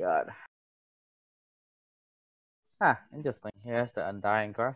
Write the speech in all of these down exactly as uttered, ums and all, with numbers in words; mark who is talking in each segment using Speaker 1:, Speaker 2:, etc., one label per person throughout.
Speaker 1: god. Ah, interesting. Here's the Undying card.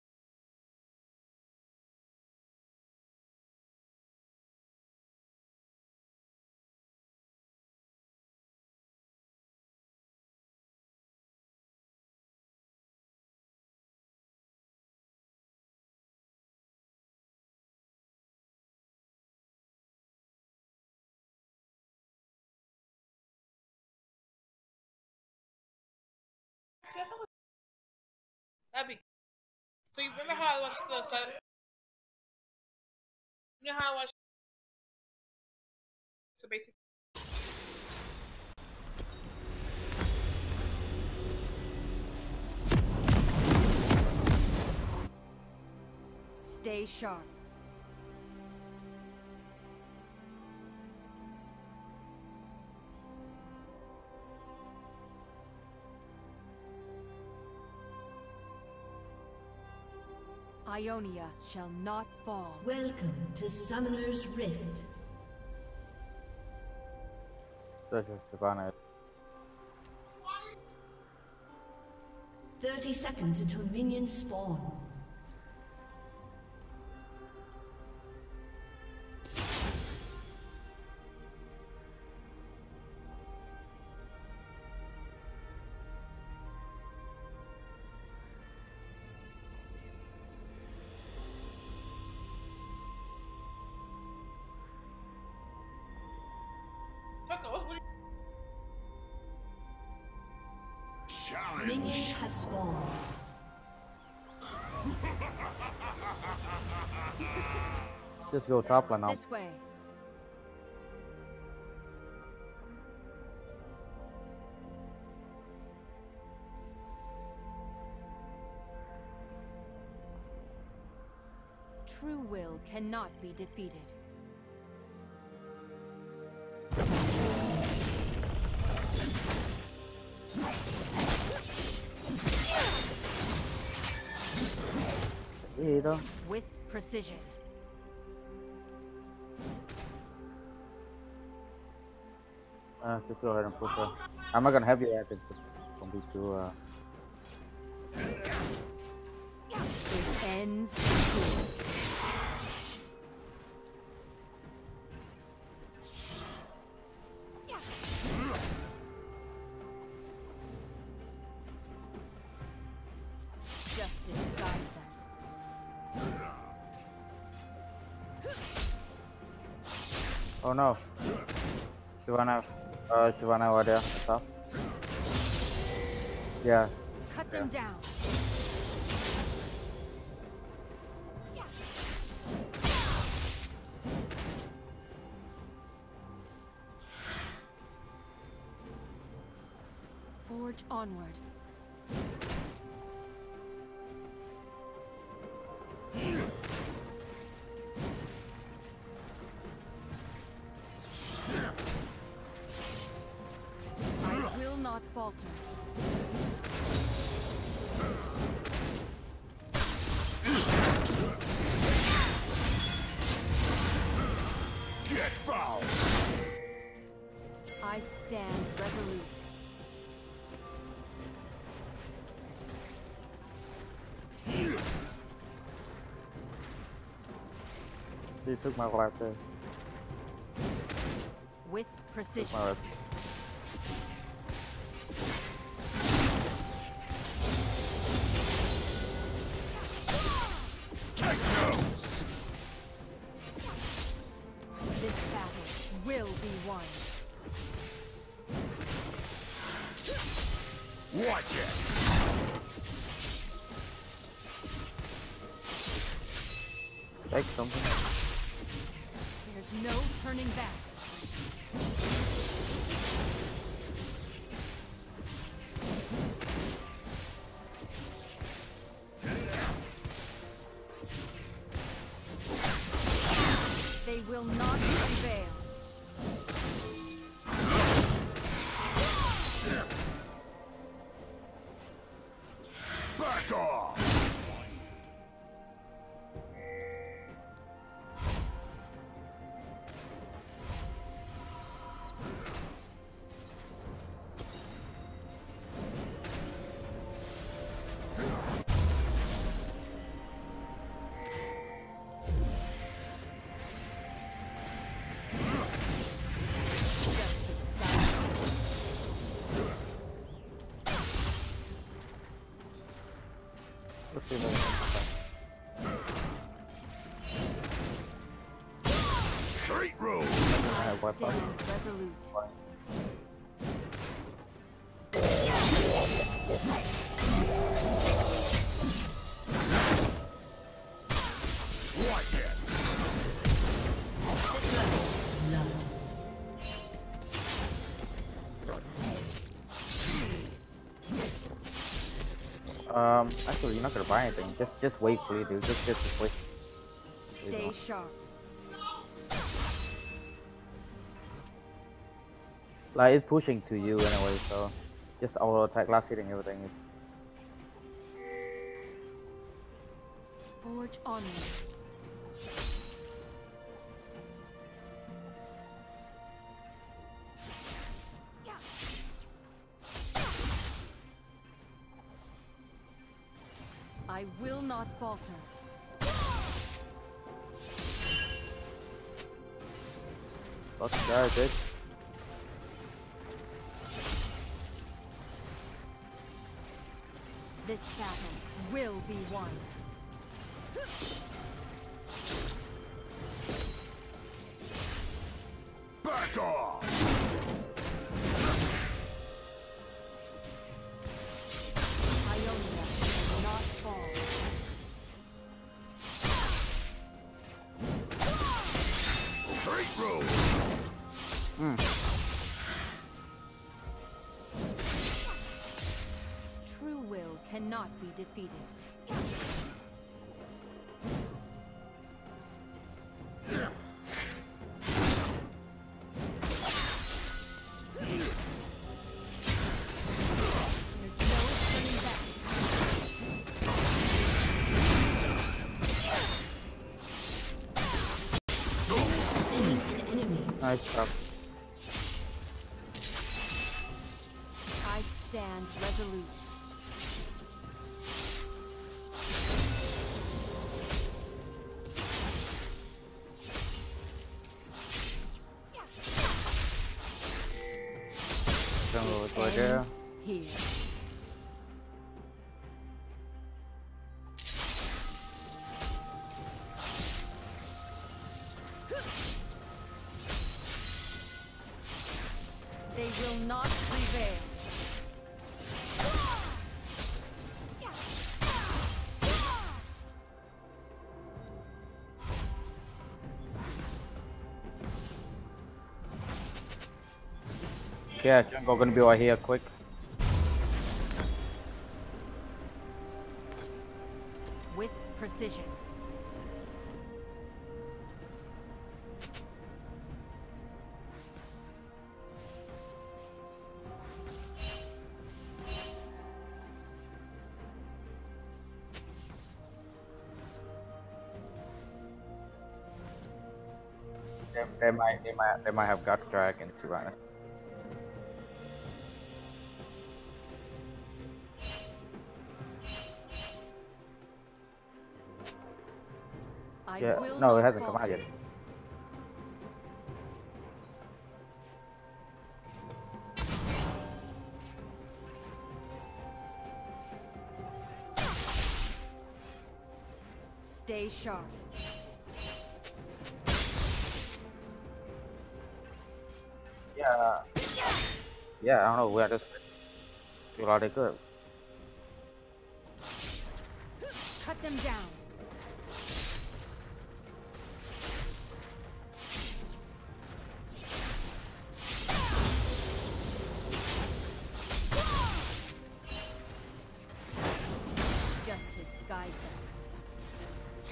Speaker 2: That'd be. So you remember how I watched the so, you know how I watched so basically
Speaker 3: stay sharp. Ionia shall not fall.
Speaker 4: Welcome to Summoner's Rift.
Speaker 1: That's just Stefano.
Speaker 4: thirty seconds until minions spawn. Minions have spawned.
Speaker 1: Just go top line now.
Speaker 3: This way. True will cannot be defeated.
Speaker 1: Either.
Speaker 3: With precision.
Speaker 1: Uh, just go ahead and push her. I'm not gonna have you act. It's gonna be too. Uh...
Speaker 3: It ends. Justice guides us.
Speaker 1: Oh no. Shyvana, uh, Shyvana over there, top. Yeah.
Speaker 3: Cut them down. Forge onward. I will not falter.
Speaker 5: Get foul!
Speaker 3: I stand resolute.
Speaker 1: He took my life too.
Speaker 3: With precision.
Speaker 1: My life.
Speaker 5: Take notes!
Speaker 3: This battle will be won.
Speaker 5: Watch it!
Speaker 1: Take something.
Speaker 3: There's no turning back. They will not prevail.
Speaker 5: Back off!
Speaker 1: Let's see if I
Speaker 5: Straight road.
Speaker 1: can have wipe out.
Speaker 3: Stand resolute.
Speaker 5: Watch it.
Speaker 1: Um, actually, you're not gonna buy anything. Just, just wait, please, dude. Just, just wait.
Speaker 3: Stay sharp.
Speaker 1: Like it's pushing to you anyway, so just auto attack, last hitting everything is.
Speaker 3: Forge onward. I will not falter.
Speaker 1: Fuck die, bitch.
Speaker 3: This battle will be won.
Speaker 5: Back off.
Speaker 3: Ionia will not fall.
Speaker 5: Straight road.
Speaker 1: Mm.
Speaker 3: True will cannot be defeated. There's no turning back.
Speaker 4: Slain an enemy.
Speaker 1: Nice job.
Speaker 3: I stand resolute.
Speaker 1: Jungle is right there.
Speaker 3: Ends here. They will not prevail.
Speaker 1: Yeah, jungle gonna be right here, quick.
Speaker 3: With precision.
Speaker 1: They, they might, they might, they might have got dragon to be honest.
Speaker 3: I
Speaker 1: Yeah,
Speaker 3: will
Speaker 1: no, it
Speaker 3: not
Speaker 1: hasn't come out
Speaker 3: falter.
Speaker 1: yet.
Speaker 3: Stay sharp.
Speaker 1: Yeah, yeah, I don't know where this. You are good.
Speaker 3: Cut them down. Justice guides us.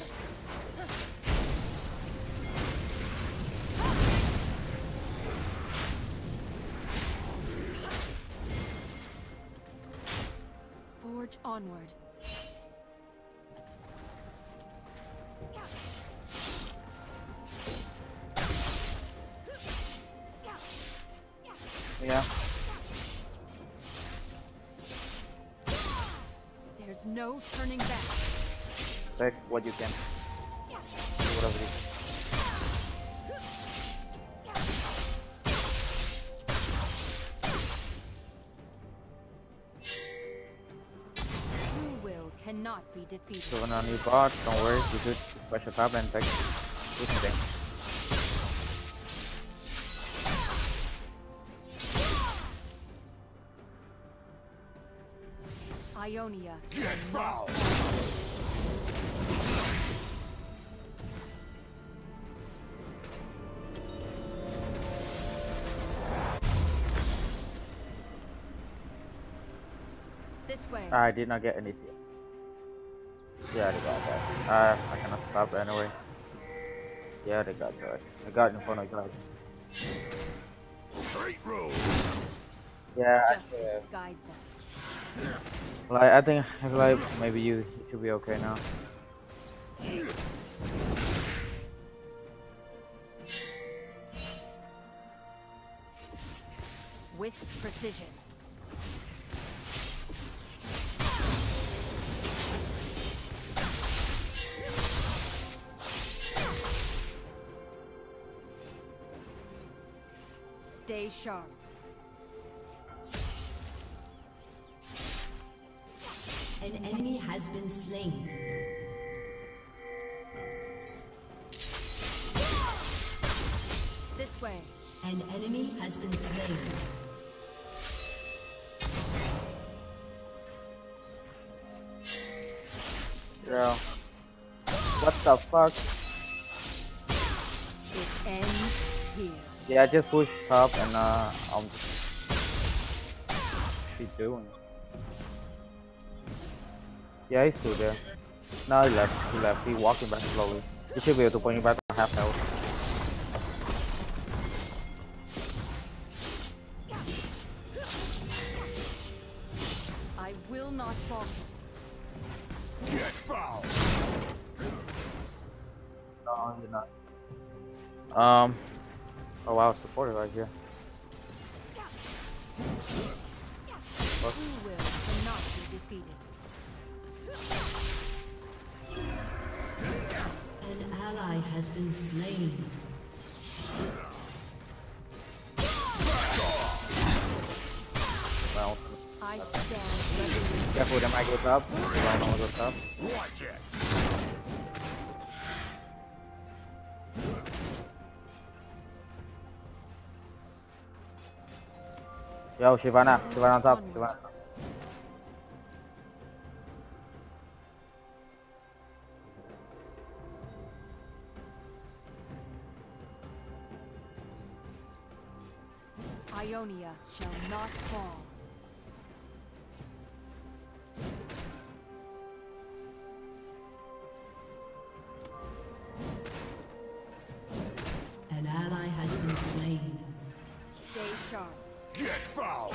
Speaker 3: Forge onward.
Speaker 1: Yeah.
Speaker 3: There's no turning back.
Speaker 1: Take what you can. Do whatever you
Speaker 3: True will cannot be defeated.
Speaker 1: So when on your bot, don't worry, you could special top and take anything.
Speaker 3: Ionia.
Speaker 5: Get foul!
Speaker 3: This way.
Speaker 1: I did not get any seal. Yeah, they got that. Uh, I cannot stop anyway. Yeah, they got that. I got in front of God.
Speaker 5: Great road!
Speaker 1: Yeah,
Speaker 3: Justice
Speaker 1: actually,
Speaker 3: guides us.
Speaker 1: like I think I feel like maybe you, you should be okay now.
Speaker 3: With precision. Stay sharp.
Speaker 4: An enemy has been slain.
Speaker 3: This way.
Speaker 4: An enemy has been slain.
Speaker 1: Girl. What the fuck?
Speaker 3: It ends here.
Speaker 1: Yeah, just push top and uh, I'll just keep doing. Yeah, he's still there. No, he left. He left. He's walking back slowly. He should be able to bring you back on half health.
Speaker 3: I will not falter.
Speaker 5: Get foul!
Speaker 1: No, you're not. Um. Oh wow, supporter right here.
Speaker 3: Who will cannot be defeated.
Speaker 4: An ally has been slain.
Speaker 1: Well,
Speaker 3: I stand ready.
Speaker 1: careful, they might go top. They don't know what goes top.
Speaker 5: Watch it!
Speaker 1: Yo, Shyvana, Shyvana on top. Shyvana.
Speaker 3: Ionia shall not fall.
Speaker 4: An ally has been slain.
Speaker 3: Stay sharp.
Speaker 5: Get foul!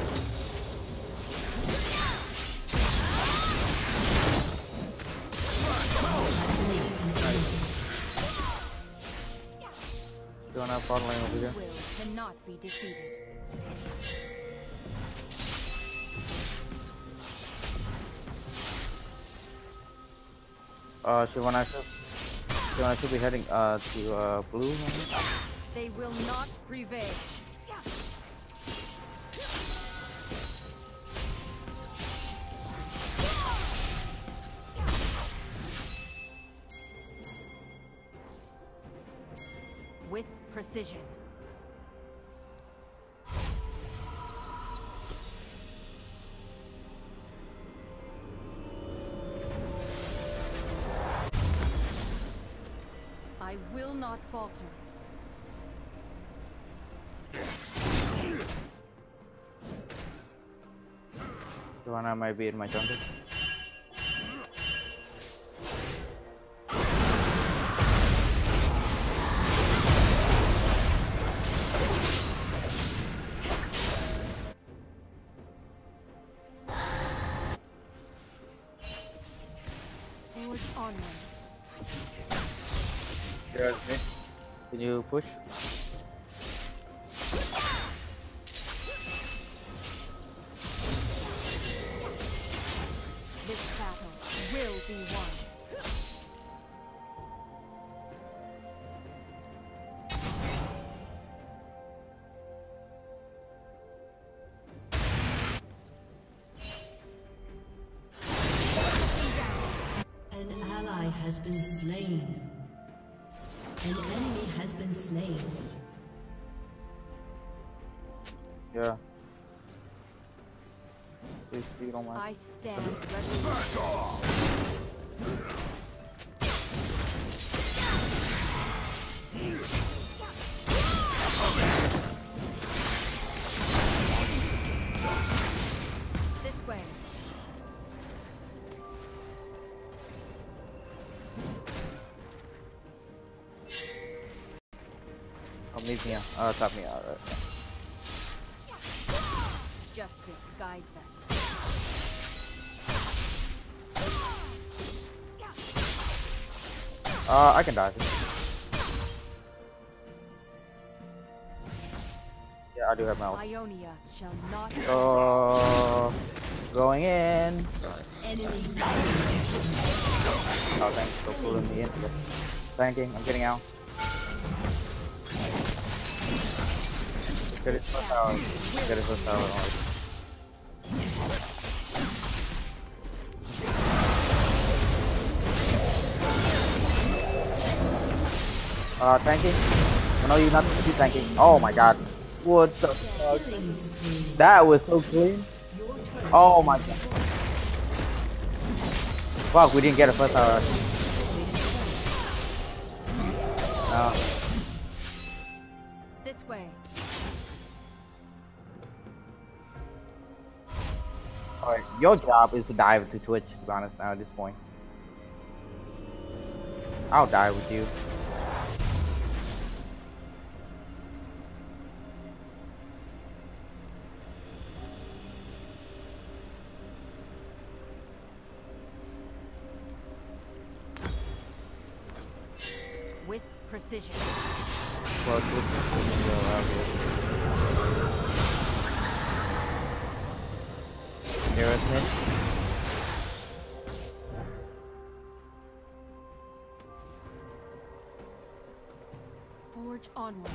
Speaker 1: Doing that bot lane over here.
Speaker 3: Will cannot be defeated.
Speaker 1: Uh, Shyvana should, Shyvana should be heading uh to uh blue.
Speaker 3: They will not prevail. With precision. I will not falter.
Speaker 1: Shyvana might be in my jungle.
Speaker 3: Forge onward.
Speaker 1: There's me. Can you push?
Speaker 3: This battle will be won.
Speaker 4: ally has been slain. An enemy has been slain.
Speaker 1: Yeah. Please feed on my.
Speaker 3: I stand resolute. This way.
Speaker 1: Oh, meet me. Uh, top me out. Right.
Speaker 3: Justice guides us.
Speaker 1: Uh, I can die. Yeah, I do have mouth.
Speaker 3: Ionia shall not.
Speaker 1: Oh, going in.
Speaker 4: Enemy.
Speaker 1: Oh, thanks for pulling me in. Thanking. I'm getting out. Get his first tower. Get his first tower. Uh, tanking? Oh, no, you're not keep tanking. Oh my god. What the fuck? That was so clean. Oh my god. Fuck, we didn't get a first tower. No.
Speaker 3: This way.
Speaker 1: Alright, your job is to dive to Twitch, to be honest, now at this point. I'll die with you.
Speaker 3: With precision.
Speaker 1: Well, Twitch is go out here. Aerosmith.
Speaker 3: Forge onward.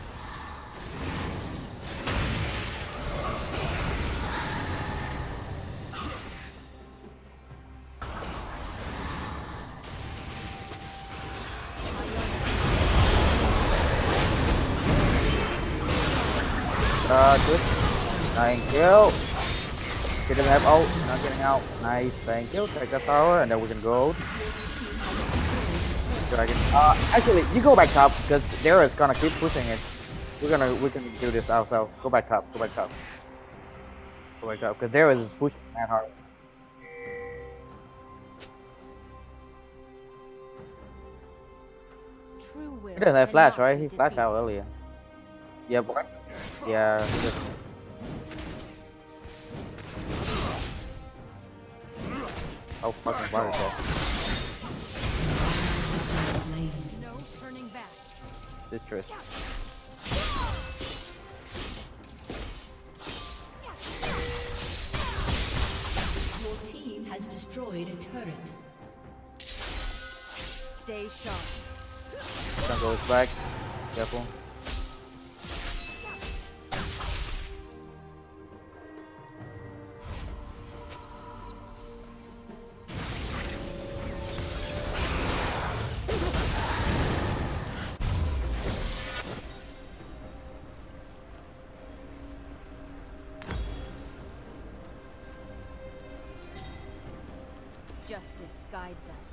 Speaker 1: Uh, good. Thank you. He doesn't have ult. Not getting out. Nice. Thank you. Take that tower, and then we can go. Dragon. Uh, actually, you go back top because Dara is gonna keep pushing it. We're gonna we can do this ourselves. Go back top. Go back top. Go back top because Dara is pushing that hard.
Speaker 3: True will.
Speaker 1: He doesn't have flash,
Speaker 3: cannot
Speaker 1: right?
Speaker 3: be
Speaker 1: He flashed out
Speaker 3: defeated.
Speaker 1: earlier. Yeah, boy. Yeah. he just- Oh fucking waterfall.
Speaker 4: Slain.
Speaker 3: No turning back.
Speaker 1: This Trish.
Speaker 4: Your team has destroyed a turret.
Speaker 3: Stay sharp.
Speaker 1: Sun goes back. Careful.
Speaker 3: Justice guides us.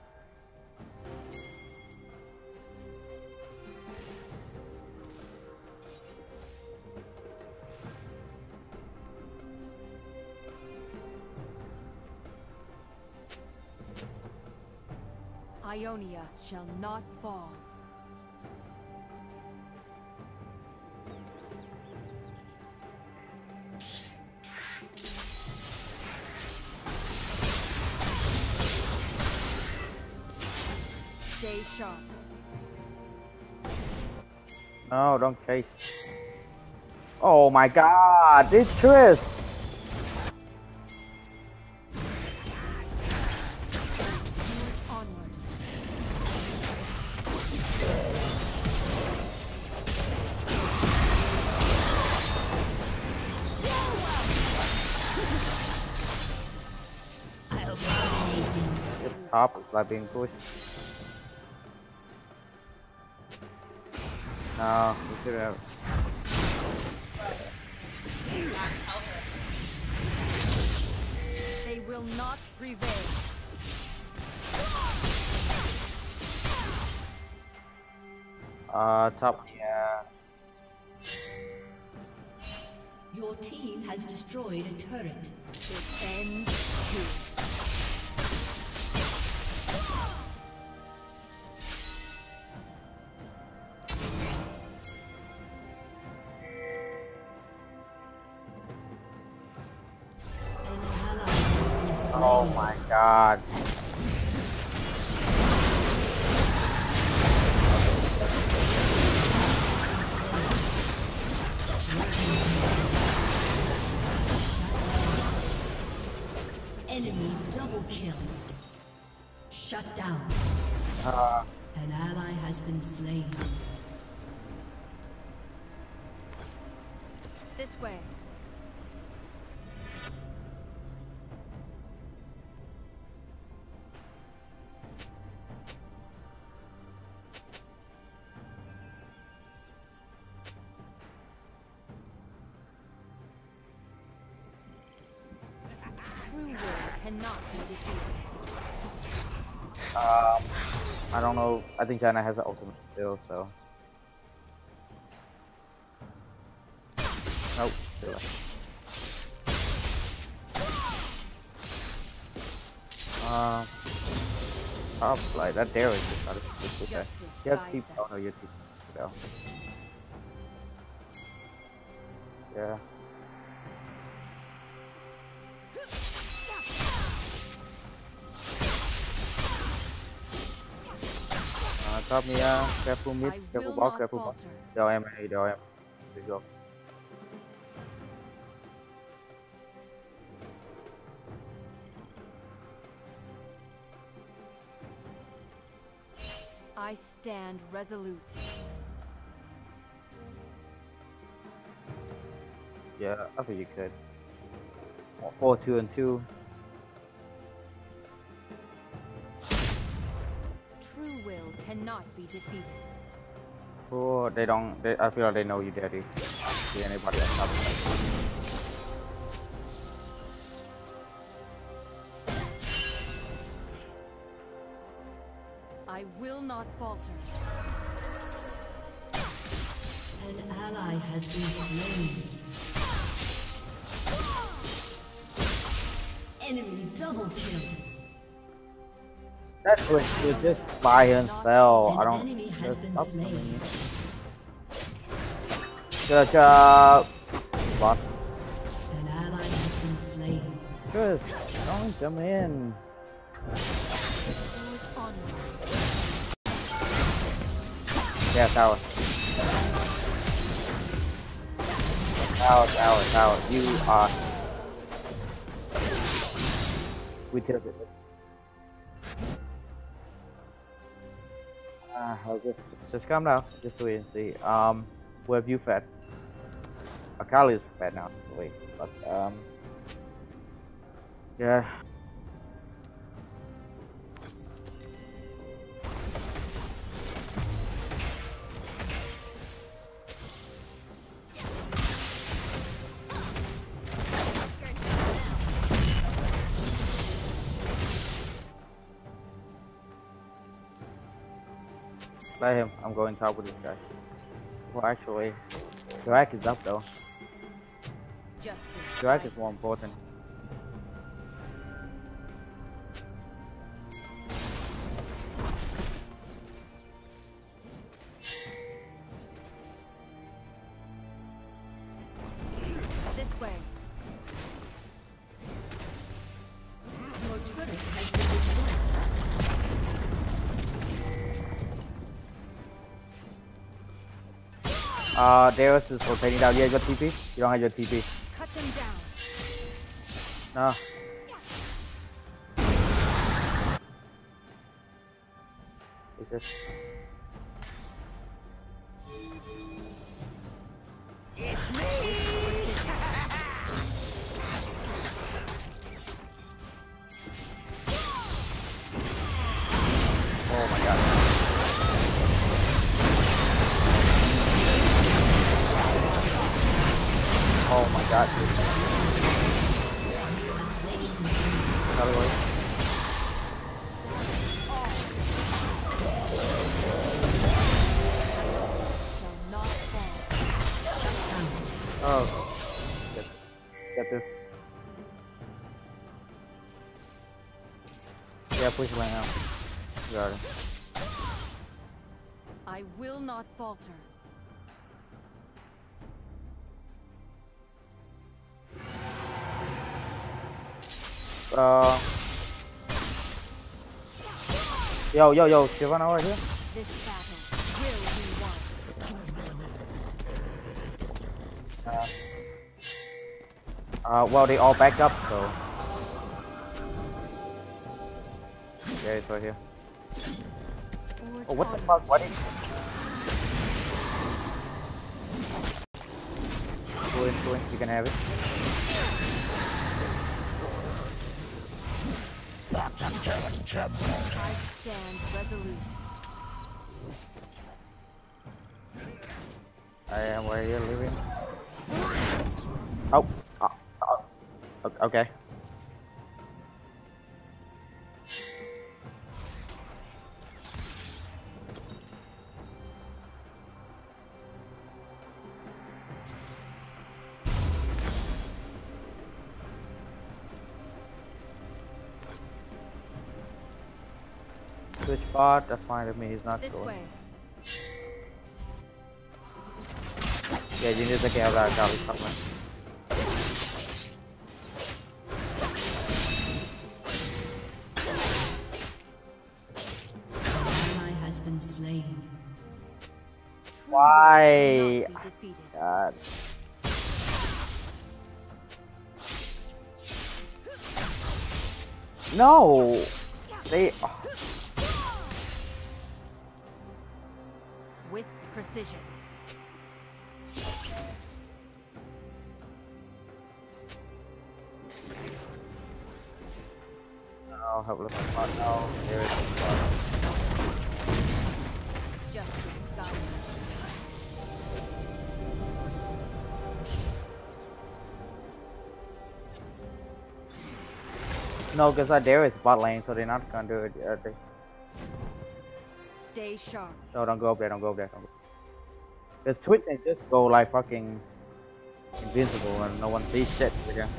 Speaker 3: Ionia shall not fall. Stay sharp.
Speaker 1: No, don't chase. Oh my god, this Trish!
Speaker 3: Onward.
Speaker 1: Just top is like being pushed. No, we should have.
Speaker 2: Not tell her.
Speaker 3: They will not prevail.
Speaker 1: Uh, top, yeah.
Speaker 4: Your team has destroyed a turret.
Speaker 3: It ends here.
Speaker 1: Oh my god.
Speaker 4: Enemy double kill. Shut down.
Speaker 1: Uh,
Speaker 4: An ally has been slain.
Speaker 3: This way. True will cannot be defeated.
Speaker 1: um, I don't know. I think China has an ultimate still, so. Nope, still. Uh, top like that. There is just not a switch. Okay. You have T. Oh no, you have T. No. Yeah. Uh, top me, uh, careful mid,
Speaker 3: I
Speaker 1: careful
Speaker 3: will
Speaker 1: ball,
Speaker 3: not
Speaker 1: careful ball.
Speaker 3: falter.
Speaker 1: They all am, they all am. There you go.
Speaker 3: I stand resolute.
Speaker 1: Yeah, I think you could. Four, two, and two.
Speaker 3: True will cannot be defeated.
Speaker 1: Four, they don't. They, I feel like they know you, daddy. See anybody else top of
Speaker 3: I will not falter.
Speaker 4: An ally has been slain. Enemy double kill.
Speaker 1: That's what you just buy and sell. I
Speaker 4: An
Speaker 1: don't.
Speaker 4: enemy has
Speaker 1: Just
Speaker 4: been
Speaker 1: stop
Speaker 4: slain.
Speaker 1: coming. Good job. What?
Speaker 4: An ally has been slain.
Speaker 1: Just don't come in.
Speaker 3: Forge onward.
Speaker 1: Yeah, tower. Tower, tower, tower. You are. We took it. Uh, I'll just just calm down. Just wait and see. Um, where have you fed? Akali is fed now. Wait, but um, yeah. Let him. I'm going top with this guy. Well, actually, Dirac is up though.
Speaker 3: Justice.
Speaker 1: Dirac is
Speaker 3: guides
Speaker 1: more
Speaker 3: us.
Speaker 1: important.
Speaker 3: This way.
Speaker 4: Your turret has been destroyed.
Speaker 1: Uh, Darius is rotating down. Yeah, you got T P? You don't have your T P.
Speaker 3: Cut them down.
Speaker 1: No. It's just. god. Another way.
Speaker 3: Shall not fall.
Speaker 1: Oh. Get, get this. Yeah, push lane out. Got it.
Speaker 3: I will not falter.
Speaker 1: Uh. Yo, yo, yo, Shyvana over here.
Speaker 3: This battle will be won.
Speaker 1: Uh, uh, well, they all back up, so. Yeah, it's right here. Oh, what the fuck? What is? Go in, go in. You can have it.
Speaker 3: I stand resolute.
Speaker 1: I am where you're living. Oh, oh, oh. Okay. Switch spot, that's fine with me, he's not
Speaker 3: This
Speaker 1: going.
Speaker 3: way.
Speaker 1: Yeah, you need to get that guy coming.
Speaker 4: Ally has been slain.
Speaker 3: True
Speaker 1: Why?
Speaker 3: will not be defeated.
Speaker 1: God. No! They. Oh.
Speaker 3: With precision.
Speaker 1: No, helpless. Oh, no, there it is.
Speaker 3: Justice guides us.
Speaker 1: No, because uh, there is bot lane, so they're not gonna do it. Uh, they...
Speaker 3: Stay sharp.
Speaker 1: No, don't go up there, don't go up there. Don't go. Because Twitch can just go like fucking invincible and no one sees shit again.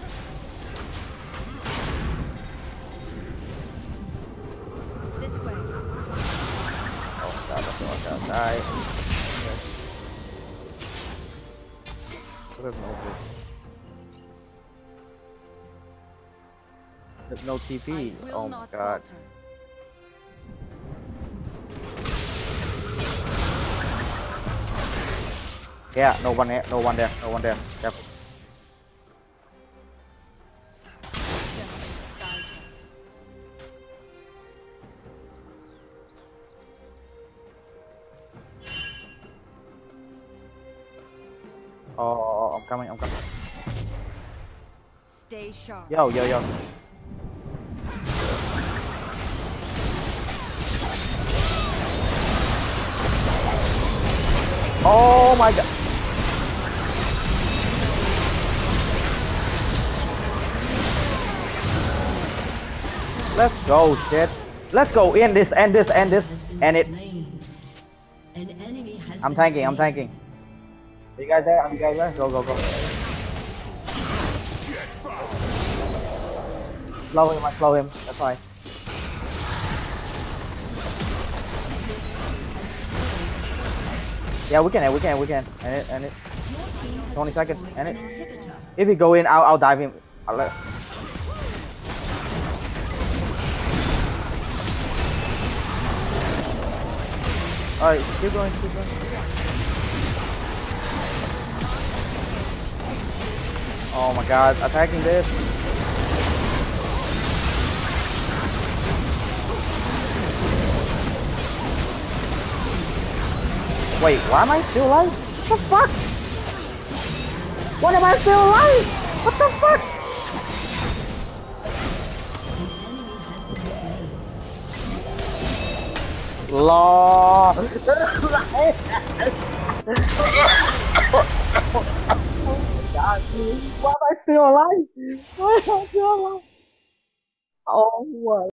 Speaker 3: This way.
Speaker 1: Oh my god, that's all I got. Die. There's no hope. There's no T P.
Speaker 3: I will
Speaker 1: Oh my
Speaker 3: not
Speaker 1: god.
Speaker 3: falter.
Speaker 1: Yeah, no one there, no one there, no one there. Careful.
Speaker 3: Justice guides us.
Speaker 1: Oh, oh, oh, I'm coming, I'm coming.
Speaker 3: Stay sharp.
Speaker 1: Yo, yo, yo. Oh my god. Let's go, shit. Let's go, end this, end this, end this,
Speaker 4: Has been
Speaker 1: end it.
Speaker 4: slain. An enemy has
Speaker 1: I'm
Speaker 4: been
Speaker 1: tanking, I'm
Speaker 4: slain.
Speaker 1: tanking. You guys there? Are you guys there? Go, go, go. Slow him, I slow him. That's fine. Yeah, we can, we can, we can. End it, end it.
Speaker 4: Your team has
Speaker 1: twenty seconds,
Speaker 4: destroyed
Speaker 1: end
Speaker 4: an
Speaker 1: it.
Speaker 4: inhibitor.
Speaker 1: If he go in, I'll, I'll dive him. I'll let. Alright, keep going, keep going. Oh my god, attacking this. Wait, why am I still alive? What the fuck? Why am I still alive? What the fuck?
Speaker 4: An enemy has been slain.
Speaker 1: Lol. God. god, dude. Why am I still alive? Why am I still alive? Oh my